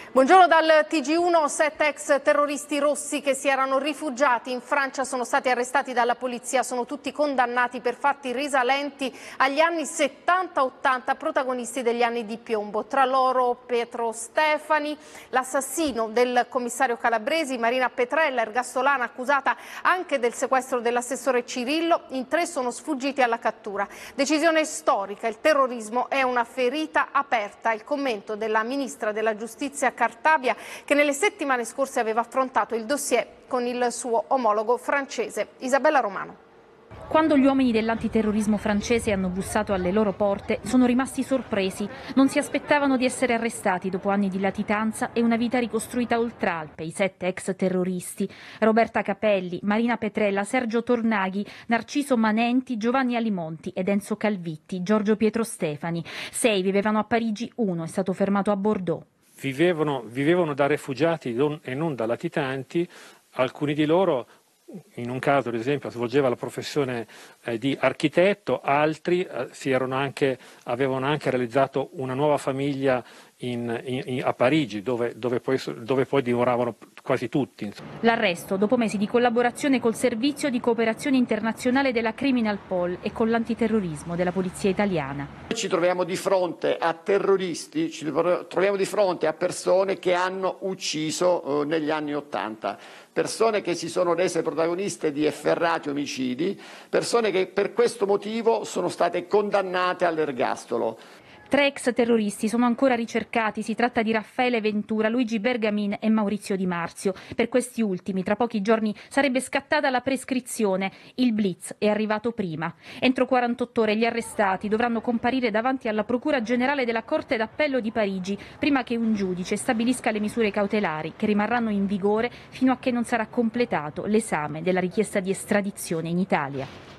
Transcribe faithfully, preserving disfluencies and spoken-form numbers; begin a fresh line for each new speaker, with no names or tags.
Buongiorno dal T G uno. Sette ex terroristi rossi che si erano rifugiati in Francia sono stati arrestati dalla polizia. Sono tutti condannati per fatti risalenti agli anni settanta ottanta, protagonisti degli anni di piombo. Tra loro Pietro Stefani, l'assassino del commissario Calabresi, Marina Petrella, ergastolana accusata anche del sequestro dell'assessore Cirillo. In tre sono sfuggiti alla cattura. Decisione storica. Il terrorismo è una ferita aperta. Il commento della ministra della Giustizia Cartabia, che nelle settimane scorse aveva affrontato il dossier con il suo omologo francese. Isabella Romano.
Quando gli uomini dell'antiterrorismo francese hanno bussato alle loro porte, sono rimasti sorpresi. Non si aspettavano di essere arrestati dopo anni di latitanza e una vita ricostruita oltre Alpe. I sette ex terroristi: Roberta Capelli, Marina Petrella, Sergio Tornaghi, Narciso Manenti, Giovanni Alimonti ed Enzo Calvitti, Giorgio Pietro Stefani. Sei vivevano a Parigi, uno è stato fermato a Bordeaux.
Vivevano, vivevano da rifugiati e non da latitanti. Alcuni di loro, in un caso ad esempio, svolgeva la professione eh, di architetto, altri eh, si erano anche, avevano anche realizzato una nuova famiglia in, in, a Parigi, dove, dove, poi, dove poi dimoravano quasi tutti.
L'arresto dopo mesi di collaborazione col Servizio di Cooperazione Internazionale della Criminalpol e con l'antiterrorismo della Polizia Italiana.
Ci troviamo di fronte a terroristi, ci troviamo di fronte a persone che hanno ucciso eh, negli anni Ottanta, persone che si sono rese protagoniste di efferrati omicidi, persone che per questo motivo sono state condannate all'ergastolo.
Tre ex terroristi sono ancora ricercati. Si tratta di Raffaele Ventura, Luigi Bergamin e Maurizio Di Marzio. Per questi ultimi, tra pochi giorni sarebbe scattata la prescrizione. Il blitz è arrivato prima. Entro quarantotto ore gli arrestati dovranno comparire davanti alla Procura Generale della Corte d'Appello di Parigi, prima che un giudice stabilisca le misure cautelari che rimarranno in vigore fino a che non sarà completato l'esame della richiesta di estradizione in Italia.